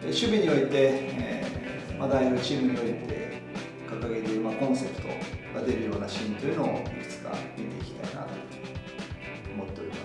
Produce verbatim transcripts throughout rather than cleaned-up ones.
守備において、えーまあ、代表チームにおいて掲げている、まあ、コンセプトが出るようなシーンというのをいくつか見ていきたいなと思っております。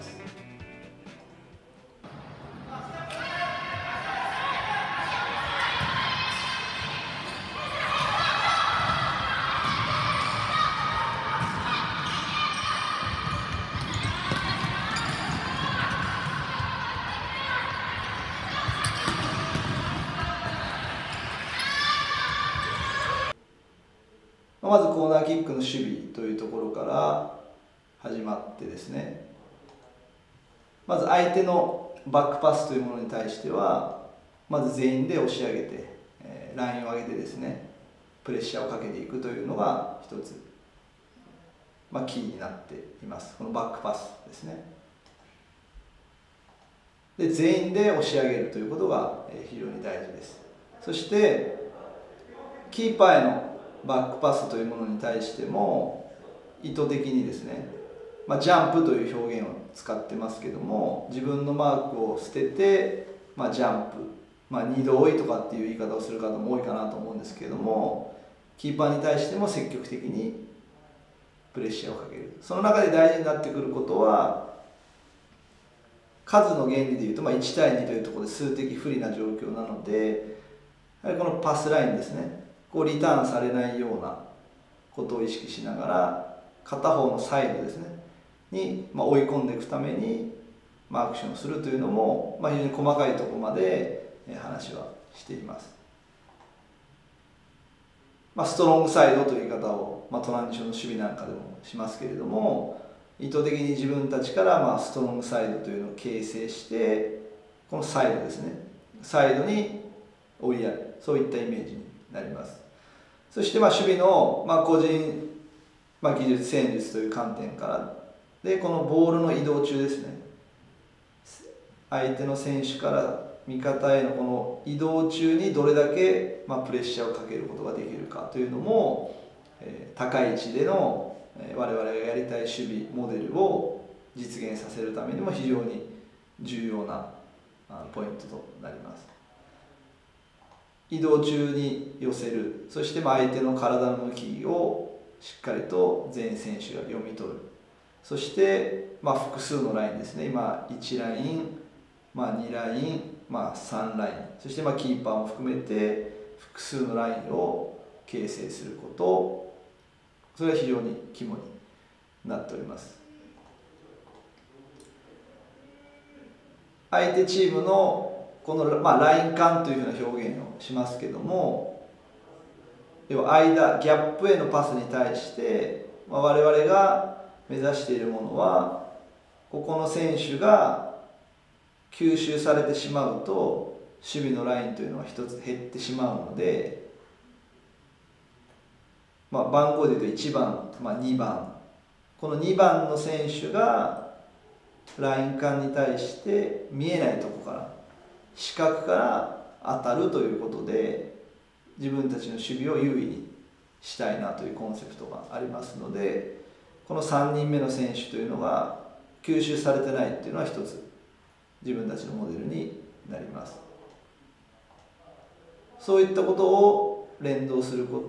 まずコーナーキックの守備というところから始まってですね、まず相手のバックパスというものに対してはまず全員で押し上げて、えー、ラインを上げてですねプレッシャーをかけていくというのが一つ、まあ、キーになっています。このバックパスですね。で全員で押し上げるということが非常に大事です。そしてキーパーへのバックパスというものに対しても意図的にですね、まあ、ジャンプという表現を使ってますけども、自分のマークを捨てて、まあ、ジャンプ、まあ、二度追いとかっていう言い方をする方も多いかなと思うんですけれども、キーパーに対しても積極的にプレッシャーをかける。その中で大事になってくることは、数の原理でいうと、まあ、いちたいにというところで数的不利な状況なので、やはりこのパスラインですね、こうリターンされないようなことを意識しながら、片方のサイドですねに、まあ、追い込んでいくために、まあ、アクションをするというのも、まあ、非常に細かいところまで話はしています。まあ、ストロングサイドという言い方を、まあ、トランジションの守備なんかでもしますけれども、意図的に自分たちからまあストロングサイドというのを形成して、このサイドですね、サイドに追いやる、そういったイメージになります。そしてまあ守備のまあ個人、まあ、技術戦術という観点からで、このボールの移動中ですね、相手の選手から味方へのこの移動中にどれだけまあプレッシャーをかけることができるかというのも、えー、高い位置での我々がやりたい守備モデルを実現させるためにも非常に重要なポイントとなります。移動中に寄せる、そして相手の体の向きをしっかりと全選手が読み取る、そしてまあ複数のラインですね、今いちライン、まあ、にライン、まあ、さんライン、そしてまあキーパーも含めて複数のラインを形成すること、それは非常に肝になっております。相手チームのこの、まあ、ライン間というふうな表現をしますけども、要は間、ギャップへのパスに対して、まあ、我々が目指しているものは、ここの選手が吸収されてしまうと守備のラインというのは一つ減ってしまうので、まあ、番号でいうといちばん、まあ、にばん、このにばんの選手がライン間に対して見えないところから視覚から当たるということで、自分たちの守備を優位にしたいなというコンセプトがありますので、このさんにんめの選手というのが吸収されてないっていうのは一つ自分たちのモデルになります。そういったことを連動すること、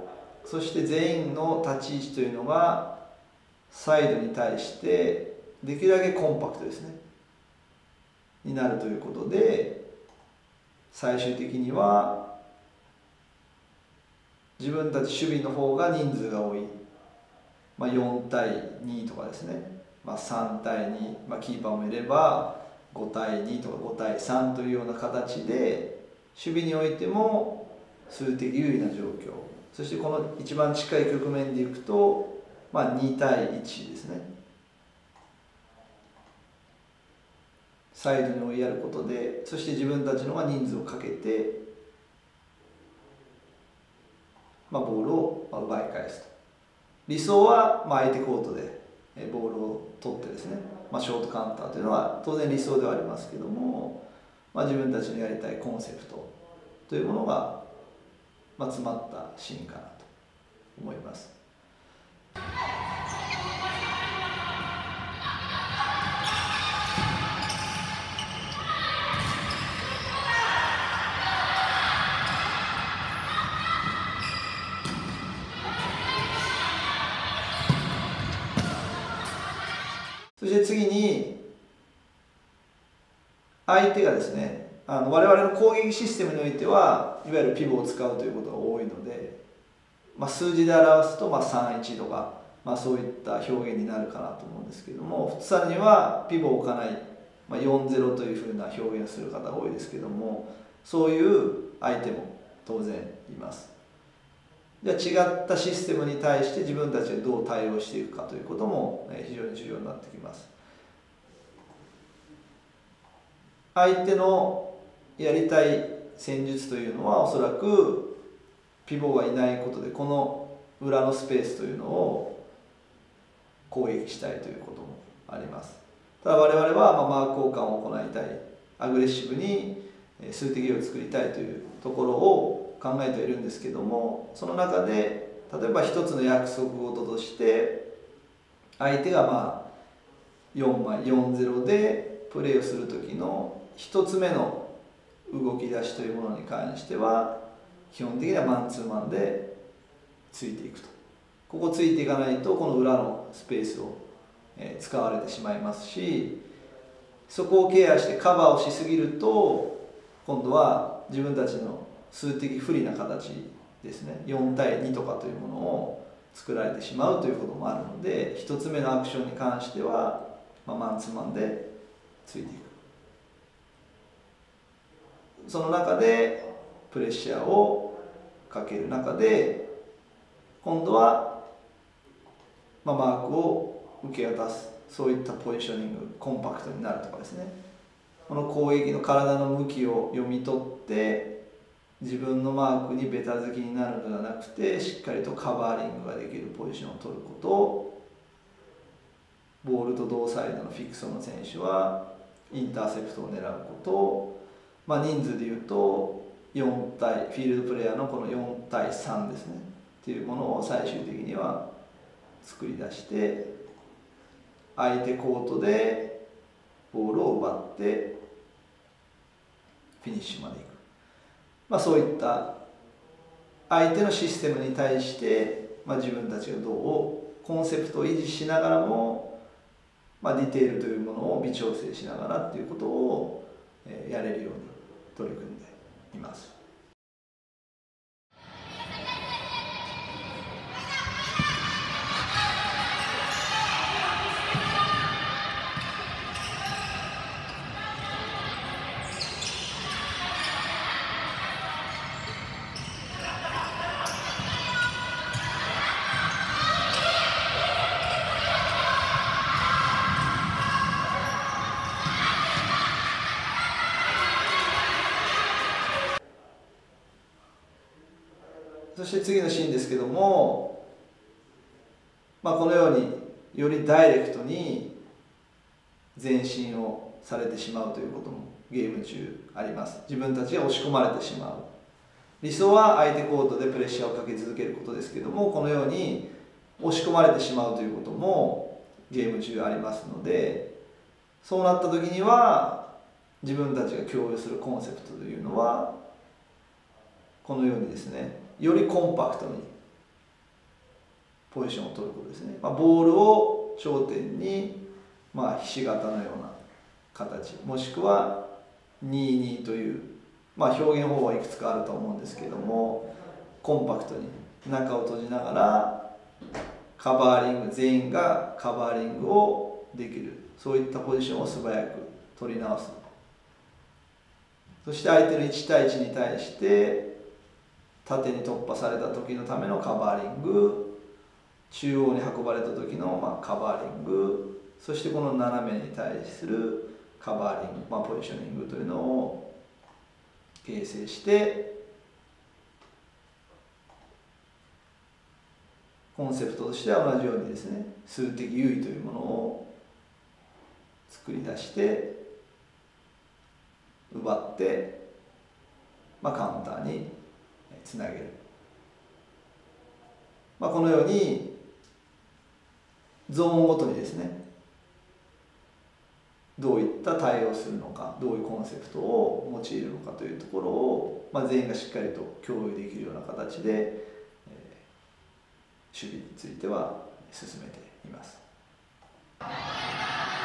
そして全員の立ち位置というのがサイドに対してできるだけコンパクトですねになるということで、最終的には自分たち守備の方が人数が多い、まあ、よんたいにとかですね、まあ、さんたいに、まあ、キーパーもいればごたいにとかごたいさんというような形で守備においても数的有利な状況、そしてこの一番近い局面でいくと、まあ、にたいいちですね、サイドに追いやることで、そして自分たちのが人数をかけて、まあ、ボールを奪い返すと。理想はまあ相手コートでボールを取ってですね、まあ、ショートカウンターというのは当然理想ではありますけども、まあ、自分たちのやりたいコンセプトというものが、まあ、詰まったシーンかなと思います。 そして次に相手がですね、あの我々の攻撃システムにおいてはいわゆるピボを使うということが多いので、まあ、数字で表すとまあさんいちとか、まあ、そういった表現になるかなと思うんですけども、フットサルにはピボを置かない、まあ、よんたいゼロというふうな表現をする方が多いですけども、そういう相手も当然います。じゃあ違ったシステムに対して自分たちでどう対応していくかということも非常に重要になってきます。相手のやりたい戦術というのはおそらくピボがいないことでこの裏のスペースというのを攻撃したいということもあります。ただ我々はまあマーク交換を行いたい、アグレッシブに数的を作りたいというところを考えているんですけども、その中で例えば一つの約束事として相手がまあよんまいよんたいゼロでプレーをする時の一つ目の動き出しというものに関しては基本的にはマンツーマンでついていくと。ここついていかないとこの裏のスペースを使われてしまいますし、そこをケアしてカバーをしすぎると今度は自分たちの数的不利な形ですね、よんたいにとかというものを作られてしまうということもあるので、ひとつめのアクションに関しては、まあ、マンツーマンでついていく。その中でプレッシャーをかける中で今度は、まあ、マークを受け渡す、そういったポジショニング、コンパクトになるとかですね、この攻撃の体の向きを読み取って自分のマークにベタ付きになるのではなくてしっかりとカバーリングができるポジションを取ること、ボールと同サイドのフィクソの選手はインターセプトを狙うこと、まあ、人数でいうとよん対フィールドプレイヤーのこのよんたいさんですねっていうものを最終的には作り出して相手コートでボールを奪ってフィニッシュまでいく、まあ、そういった相手のシステムに対して、まあ、自分たちがどうコンセプトを維持しながらも、まあ、ディテールというものを微調整しながらっていうことをやれるように取り組んでいます。そして次のシーンですけども、まあ、このようによりダイレクトに前進をされてしまうということもゲーム中あります。自分たちが押し込まれてしまう。理想は相手コートでプレッシャーをかけ続けることですけども、このように押し込まれてしまうということもゲーム中ありますので、そうなった時には自分たちが共有するコンセプトというのはこのようにですね、よりコンパクトにポジションを取ることですね。まあ、ボールを頂点に、まあ、ひし形のような形、もしくはにたいにという、まあ、表現方法はいくつかあると思うんですけれども、コンパクトに中を閉じながらカバーリング、全員がカバーリングをできる、そういったポジションを素早く取り直す。そして相手のいちたいいちに対して縦に突破された時のためのカバーリング、中央に運ばれた時のまあカバーリング、そしてこの斜めに対するカバーリング、まあ、ポジショニングというのを形成してコンセプトとしては同じようにですね、数的優位というものを作り出して奪って、まあ、カウンターにつなげる、まあ、このようにゾーンごとにですね、どういった対応するのか、どういうコンセプトを用いるのかというところを、まあ、全員がしっかりと共有できるような形で、えー、守備については進めています。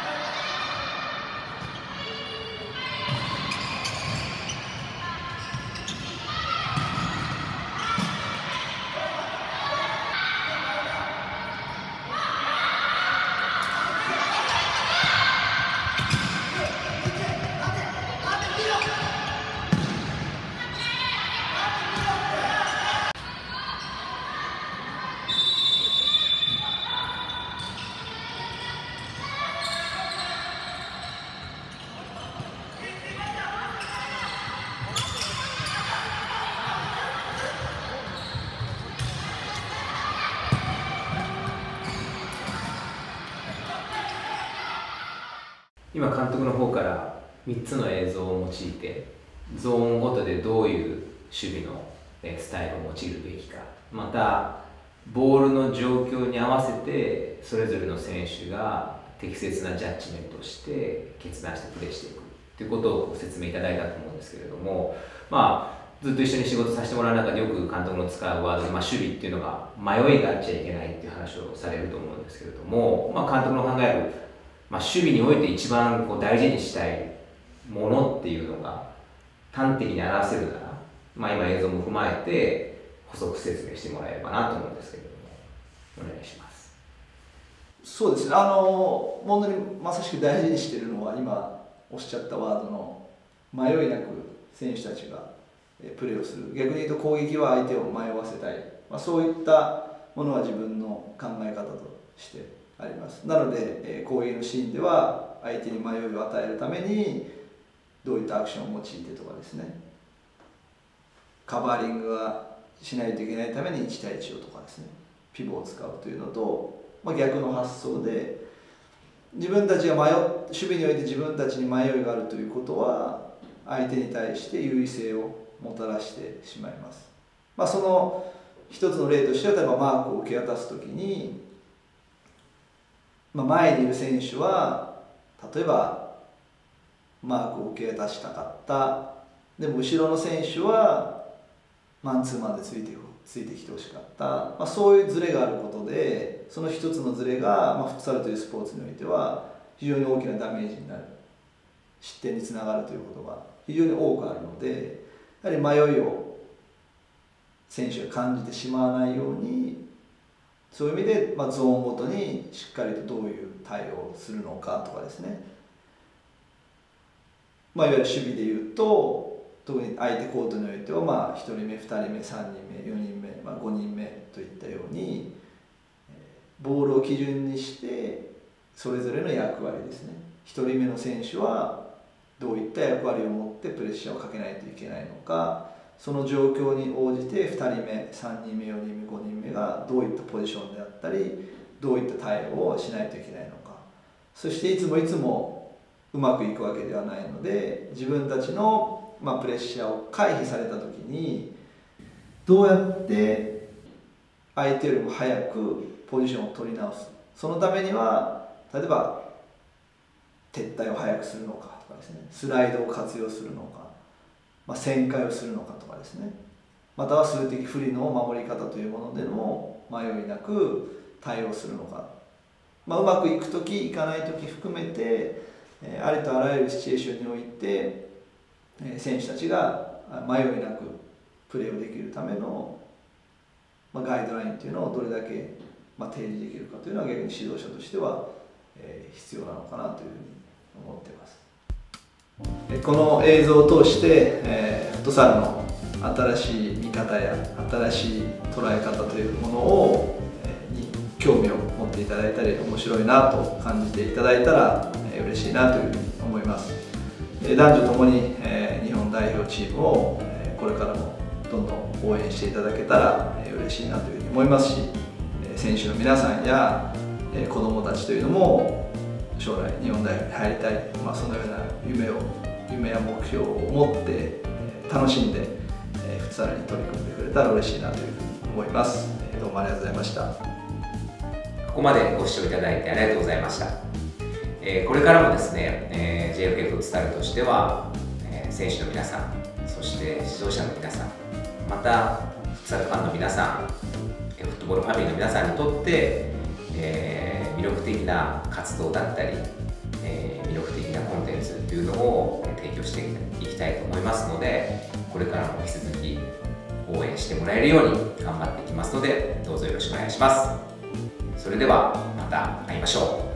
今監督の方からみっつの映像を用いてゾーンごとでどういう守備のスタイルを用いるべきか、またボールの状況に合わせてそれぞれの選手が適切なジャッジメントをして決断してプレーしていくということをご説明いただいたと思うんですけれども、まあずっと一緒に仕事させてもらう中でよく監督の使うワードで、まあ、守備っていうのが迷いがあっちゃいけないっていう話をされると思うんですけれども、まあ、監督の考える、まあ、守備において一番こう大事にしたいものっていうのが端的に表せるなら、まあ、今映像も踏まえて補足説明してもらえればなと思うんですけれども、お願いします。 そうですね、あの本当にまさしく大事にしているのは今おっしゃったワードの迷いなく選手たちがプレーをする、逆に言うと攻撃は相手を迷わせたい、まあ、そういったものは自分の考え方としてあります。なので攻撃のシーンでは相手に迷いを与えるためにどういったアクションを用いてとかですね、カバーリングはしないといけないためにいち対いちをとかですね、ピボを使うというのと、まあ、逆の発想で自分たちが迷守備において自分たちに迷いがあるということは相手に対して優位性をもたらしてしまいます。まあ、その一つの例としては、例えばマークを受け渡すときに、まあ、前にいる選手は例えばマークを受け渡したかった、でも後ろの選手はマンツーマンでついてついてきてほしかった、まあ、そういうズレがあることで、その一つのズレが、まあ、フットサルというスポーツにおいては非常に大きなダメージになる、失点につながるということが非常に多くあるので、やはり迷いを選手が感じてしまわないように、そういう意味で、まあ、ゾーンごとにしっかりとどういう対応をするのかとかですね、まあ、いわゆる守備でいうと特に相手コートにおいては、まあ、ひとりめふたりめさんにんめよにんめ、まあ、ごにんめといったようにボールを基準にしてそれぞれの役割ですね、ひとりめの選手はどういった役割を持ってプレッシャーをかけないといけないのか、その状況に応じてふたりめさんにんめよにんめごにんめがどういったポジションであったりどういった対応をしないといけないのか、そしていつもいつもうまくいくわけではないので、自分たちの、まあ、プレッシャーを回避された時にどうやって相手よりも早くポジションを取り直す、そのためには例えば撤退を早くするのかとかですね、スライドを活用するのか、まあ、旋回をするのかとかですね、または数的不利の守り方というものでも迷いなく対応するのか、まあ、うまくいく時いかない時含めてありとあらゆるシチュエーションにおいて選手たちが迷いなくプレーをできるためのガイドラインというのをどれだけ提示できるかというのは逆に指導者としては必要なのかなというふうに思っています。この映像を通して、えー、フットサルの新しい見方や新しい捉え方というものを、えー、に興味を持っていただいたり面白いなと感じていただいたら、えー、嬉しいなというふうに思います。えー、男女ともに、えー、日本代表チームを、えー、これからもどんどん応援していただけたら、えー、嬉しいなというふうに思いますし、えー、選手の皆さんや、えー、子どもたちというのも将来日本代表に入りたい、まあ、そのような夢を夢や目標を持って、えー、楽しんで、えー、フットサルに取り組んでくれたら嬉しいなというふうに思います。えー、どうもありがとうございました。 ここまでご視聴いただいてありがとうございました。えー、これからもですね、えー、ジェイエフケー フットサルとしては、えー、選手の皆さん、そして指導者の皆さん、またフットサルファンの皆さん、フットボールファミリーの皆さんにとって、えー、魅力的な活動だったり、えー、魅力的なコンテンツというのを提供していきたいと思いますので、これからも引き続き応援してもらえるように頑張っていきますので、どうぞよろしくお願いします。それではまた会いましょう。